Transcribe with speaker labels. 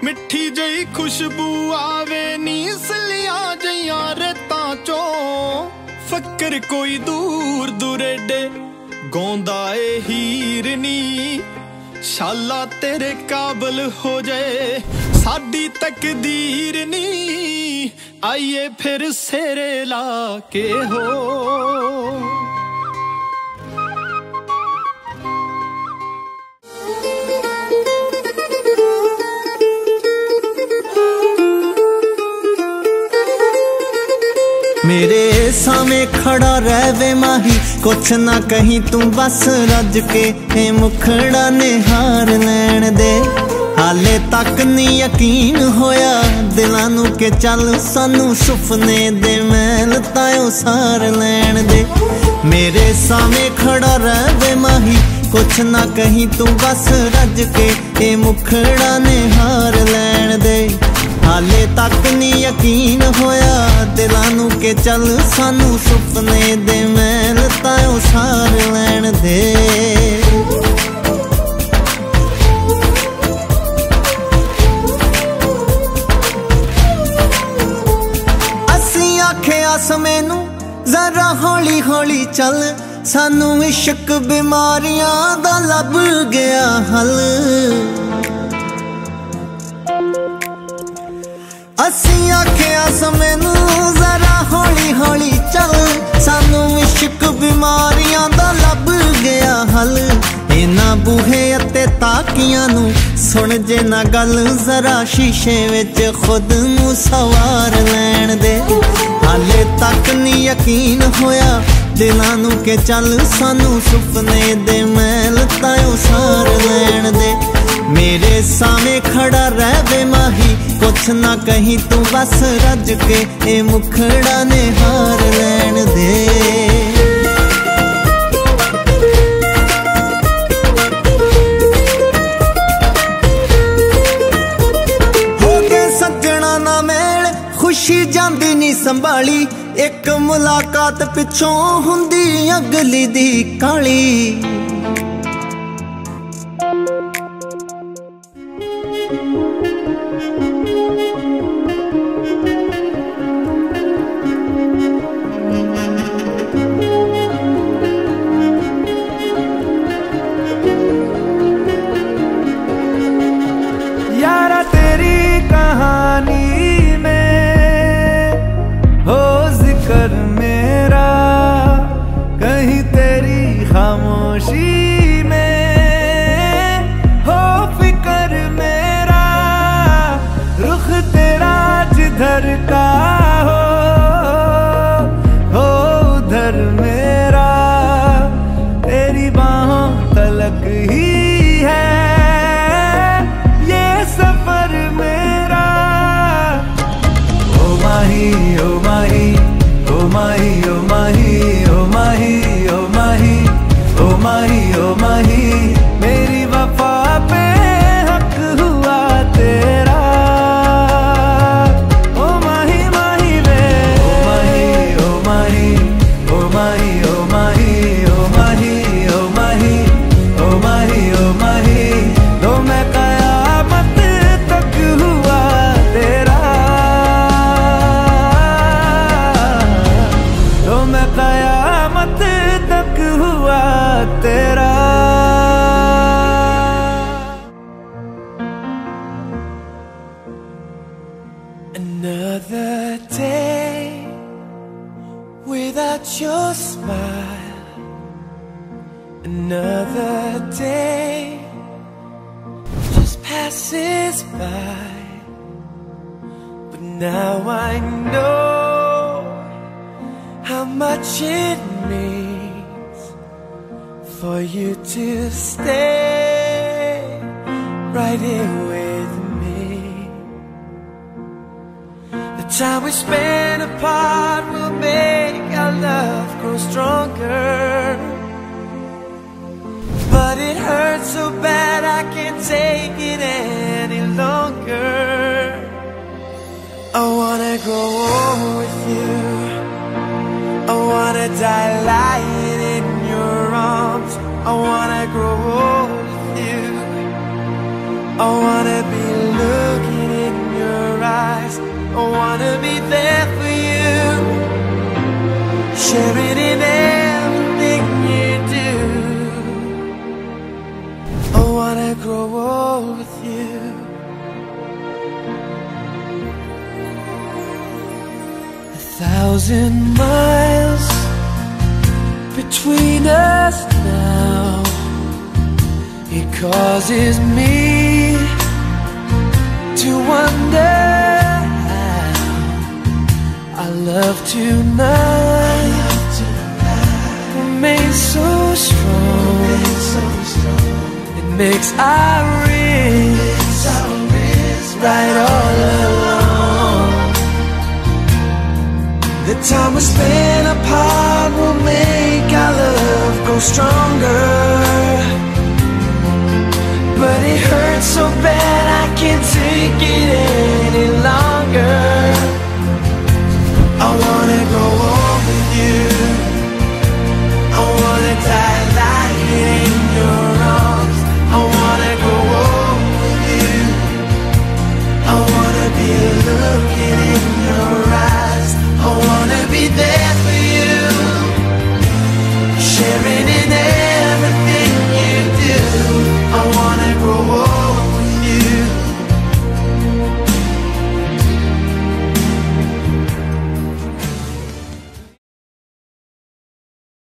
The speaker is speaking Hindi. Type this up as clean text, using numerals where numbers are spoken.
Speaker 1: मिठी जई खुशबू आवे नी सलिया जइया रेतां चों फकर कोई दूर दुरेडे गौंदा ए हीर नी शाला तेरे काबल हो जाए साडी तकदीर नी आइए फिर सेरे ला के हो
Speaker 2: मेरे सामने खड़ा रहवे माही कुछ ना कहीं तू बस रज के मुखड़ा ने हार लैन दे हाले तक नहीं यकीन होया दिलां नू के चल सानू सुपने दे मैल तायो सार लैन दे मेरे सामने खड़ा रहवे माही कुछ ना कहीं तू बस रज के मुखड़ा ने हार लैन दे हाले तक नहीं यकीन होया दिलां नू के चल सानू सुपने दे मैल तायो सार लैन दे असी आखिया समैनू जरा हौली हौली चल सानू इश्क बीमारियां दा लब गया हल असी आखिया समैनू जरा हौली हौली चल सानू इश्क बीमारियां दा लब गया हल इन्हां बूहे अते ताकियां नू सुन जे ना गल जरा शीशे विच खुद नू सवार लैन दे हाले तक नहीं यकीन होया दिलां नू के चल सानू सुपने दे मैल तायो सार लैन दे मेरे सामने खड़ा रहवे माही कुछ ना कहीं तू बस रज के मुखड़ा ने हार लैन दे हो गए सज्जणा ना मेल खुशी जांदी नी संभाली एक मुलाकात पिछों हुंदी अगली दी काली
Speaker 3: यारा तेरी कहानी में हो जिक्र मेरा कहीं तेरी खामोशी में हो फिक्र मेरा रुख तेरा जिधर का हो उधर मेरा तेरी बाहों तलक ही है सफर मेरा ओ माही ओ माही ओ माही ओ माही ओ माही ओ माही ओ माही ओ माही मेरी वफा पे हक हुआ तेरा ओ माही माही वे ओ माही ओ माही ओ माही ओ माही ओ माही ओ माही ओ माही ओ माही तो मैं कयामत तक हुआ तेरा Another day without your smile Another day just passes by But now I know how much it means for you to stay right here with me. The time we spend apart will make our love grow stronger. But it hurts so bad I can't take it any longer. I wanna grow old with you. I wanna die lying in your arms. I wanna grow old with you. I wanna be looking 1,000 miles between us now. It causes me to wonder how our love tonight remains so strong. It makes our wrists right all along. The time we spend apart will make our love grow stronger.